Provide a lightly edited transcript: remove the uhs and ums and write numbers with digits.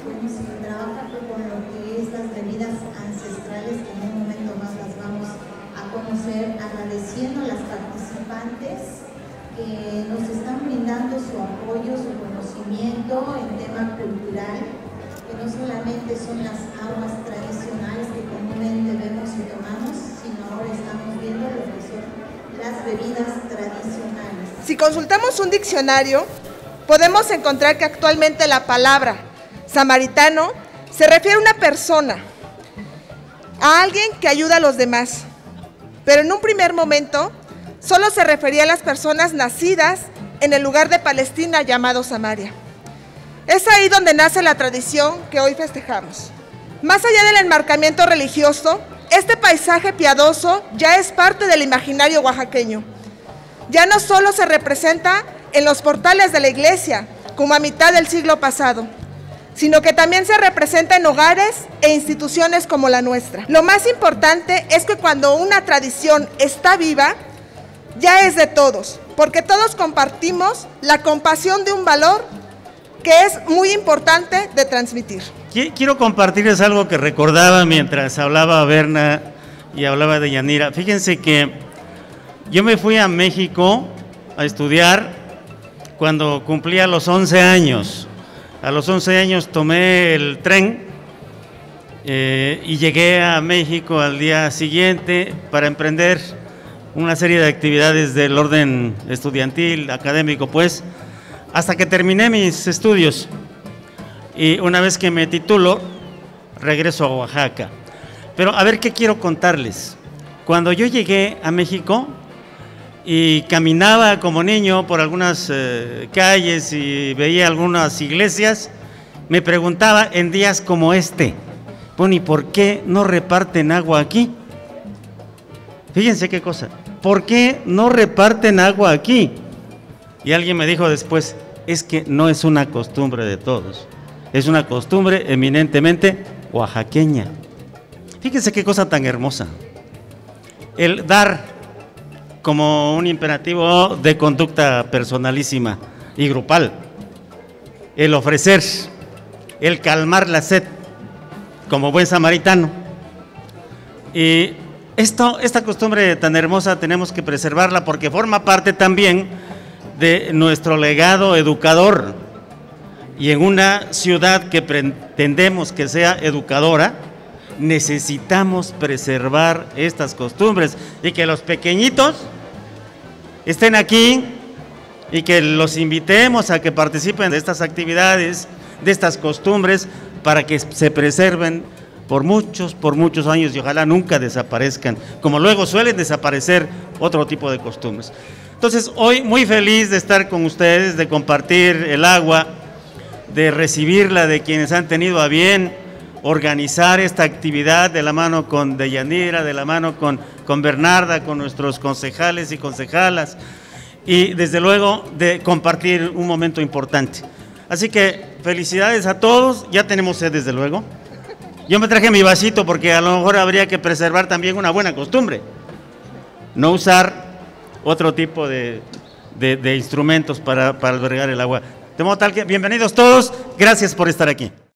bueno, se trabaja con lo que es las bebidas ancestrales, que en un momento más las vamos a conocer, agradeciendo a las participantes que nos están brindando su apoyo, su conocimiento en tema cultural, que no solamente son las aguas tradicionales que comúnmente vemos y tomamos, sino ahora estamos viendo lo que son las bebidas tradicionales. Si consultamos un diccionario, podemos encontrar que actualmente la palabra samaritano se refiere a una persona, a alguien que ayuda a los demás, pero en un primer momento solo se refería a las personas nacidas en el lugar de Palestina llamado Samaria. Es ahí donde nace la tradición que hoy festejamos. Más allá del enmarcamiento religioso, este paisaje piadoso ya es parte del imaginario oaxaqueño. Ya no solo se representa en los portales de la iglesia, como a mitad del siglo pasado, sino que también se representa en hogares e instituciones como la nuestra. Lo más importante es que cuando una tradición está viva, ya es de todos, porque todos compartimos la compasión de un valor que es muy importante de transmitir. Quiero compartirles algo que recordaba mientras hablaba Berna y hablaba de Yanira. Fíjense que yo me fui a México a estudiar cuando cumplía los 11 años. A los 11 años tomé el tren y llegué a México al día siguiente para emprender una serie de actividades del orden estudiantil, académico, pues, hasta que terminé mis estudios. Y una vez que me titulo, regreso a Oaxaca. Pero a ver qué quiero contarles. Cuando yo llegué a México y caminaba como niño por algunas calles y veía algunas iglesias, me preguntaba en días como este, bueno, ¿y por qué no reparten agua aquí? Fíjense qué cosa, ¿por qué no reparten agua aquí? Y alguien me dijo después, es que no es una costumbre de todos, es una costumbre eminentemente oaxaqueña. Fíjense qué cosa tan hermosa, el dar como un imperativo de conducta personalísima y grupal, el ofrecer, el calmar la sed como buen samaritano. Y esta costumbre tan hermosa tenemos que preservarla porque forma parte también de nuestro legado educador. Y en una ciudad que pretendemos que sea educadora, necesitamos preservar estas costumbres y que los pequeñitos estén aquí y que los invitemos a que participen de estas actividades, de estas costumbres, para que se preserven por muchos años y ojalá nunca desaparezcan, como luego suelen desaparecer otro tipo de costumbres. Entonces, hoy muy feliz de estar con ustedes, de compartir el agua, de recibirla de quienes han tenido a bien organizar esta actividad de la mano con Deyanira, de la mano con Bernarda, con nuestros concejales y concejalas, y desde luego de compartir un momento importante. Así que felicidades a todos, ya tenemos sed desde luego. Yo me traje mi vasito porque a lo mejor habría que preservar también una buena costumbre, no usar otro tipo de instrumentos para albergar el agua. De modo tal que bienvenidos todos, gracias por estar aquí.